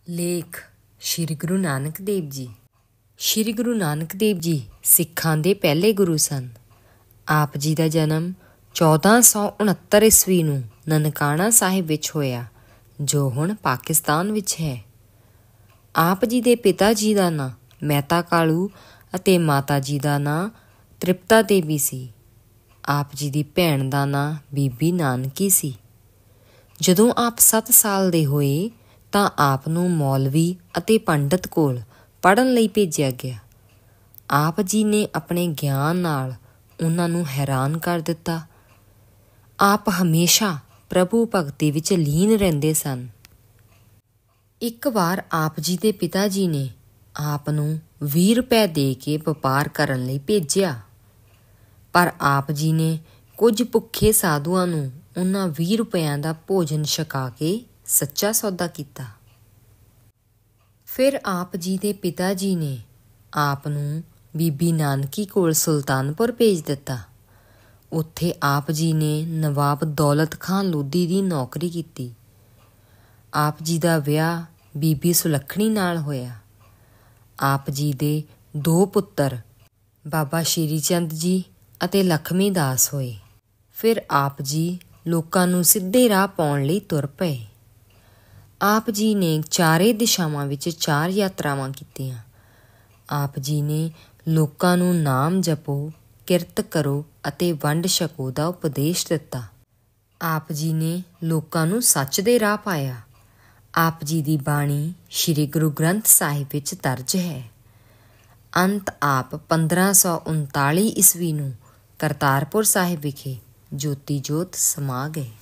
ਲੇਖ ਸ਼੍ਰੀ ਗੁਰੂ ਨਾਨਕ ਦੇਵ ਜੀ। ਸ਼੍ਰੀ ਗੁਰੂ ਨਾਨਕ ਦੇਵ ਜੀ ਸਿੱਖਾਂ ਦੇ ਪਹਿਲੇ ਗੁਰੂ ਸਨ। ਆਪ ਜੀ ਦਾ ਜਨਮ 1469 ਈਸਵੀ ਨੂੰ ਨਨਕਾਣਾ ਸਾਹਿਬ ਵਿੱਚ ਹੋਇਆ, ਜੋ ਹੁਣ ਪਾਕਿਸਤਾਨ ਵਿੱਚ ਹੈ। ਆਪ ਜੀ ਦੇ ਪਿਤਾ ਜੀ ਦਾ ਨਾਂ ਮਹਿਤਾ ਕਾਲੂ ਅਤੇ ਮਾਤਾ ਜੀ ਦਾ ਨਾਂ ਤ੍ਰਿਪਤਾ ਦੇਵੀ ਸੀ। ਆਪ ਜੀ ਦੀ ਭੈਣ ਦਾ ਨਾਂ ਬੀਬੀ ਨਾਨਕੀ ਸੀ। ਜਦੋਂ ਆਪ 7 ਸਾਲ ਦੇ ਹੋਏ ਤਾਂ ਆਪ ਨੂੰ ਮੌਲਵੀ ਅਤੇ ਪੰਡਤ ਕੋਲ ਪੜ੍ਹਨ ਲਈ ਭੇਜਿਆ ਗਿਆ। ਆਪ ਜੀ ਨੇ ਆਪਣੇ ਗਿਆਨ ਨਾਲ ਉਹਨਾਂ ਨੂੰ ਹੈਰਾਨ ਕਰ ਦਿੱਤਾ। ਆਪ ਹਮੇਸ਼ਾ ਪ੍ਰਭੂ ਭਗਤੀ ਵਿੱਚ ਲੀਨ ਰਹਿੰਦੇ ਸਨ। ਇੱਕ ਵਾਰ ਆਪ ਜੀ ਦੇ ਪਿਤਾ ਜੀ ਨੇ ਆਪ ਨੂੰ 20 ਰੁਪਏ ਦੇ ਕੇ ਵਪਾਰ ਕਰਨ ਲਈ ਭੇਜਿਆ, ਪਰ ਆਪ ਜੀ ਨੇ ਕੁਝ ਭੁੱਖੇ ਸਾਧੂਆਂ ਨੂੰ ਉਹਨਾਂ 20 ਰੁਪਇਆਂ ਦਾ ਭੋਜਨ ਛਕਾ ਕੇ ਸੱਚਾ ਸੌਦਾ ਕੀਤਾ। ਫਿਰ ਆਪ ਜੀ ਦੇ ਪਿਤਾ ਜੀ ਨੇ ਆਪ ਨੂੰ ਬੀਬੀ ਨਾਨਕੀ ਕੋਲ ਸੁਲਤਾਨਪੁਰ ਭੇਜ ਦਿੱਤਾ। ਉੱਥੇ ਆਪ ਜੀ ਨੇ ਨਵਾਬ ਦੌਲਤ ਖਾਂ ਲੋਧੀ ਦੀ ਨੌਕਰੀ ਕੀਤੀ। ਆਪ ਜੀ ਦਾ ਵਿਆਹ ਬੀਬੀ ਸੁਲੱਖਣੀ ਨਾਲ ਹੋਇਆ। ਆਪ ਜੀ ਦੇ 2 ਪੁੱਤਰ ਬਾਬਾ ਸ਼੍ਰੀ ਚੰਦ ਜੀ ਅਤੇ ਲਖਮੀ ਦਾਸ ਹੋਏ। ਫਿਰ ਆਪ ਜੀ ਲੋਕਾਂ ਨੂੰ ਸਿੱਧੇ ਰਾਹ ਪਾਉਣ ਲਈ ਤੁਰ ਪਏ। ਆਪ ਜੀ ਨੇ 4 ਦਿਸ਼ਾਵਾਂ ਵਿੱਚ 4 ਯਾਤਰਾਵਾਂ ਕੀਤੀਆਂ। ਆਪ ਜੀ ਨੇ ਲੋਕਾਂ ਨੂੰ ਨਾਮ ਜਪੋ, ਕਿਰਤ ਕਰੋ ਅਤੇ ਵੰਡ ਛਕੋ ਦਾ ਉਪਦੇਸ਼ ਦਿੱਤਾ। ਆਪ ਜੀ ਨੇ ਲੋਕਾਂ ਨੂੰ ਸੱਚ ਦੇ ਰਾਹ ਪਾਇਆ। ਆਪ ਜੀ ਦੀ ਬਾਣੀ ਸ਼੍ਰੀ ਗੁਰੂ ਗ੍ਰੰਥ ਸਾਹਿਬ ਵਿੱਚ ਦਰਜ ਹੈ। ਅੰਤ ਆਪ 1539 ਈਸਵੀ ਨੂੰ ਕਰਤਾਰਪੁਰ ਸਾਹਿਬ ਵਿਖੇ ਜੋਤੀ ਜੋਤ ਸਮਾ ਗਏ।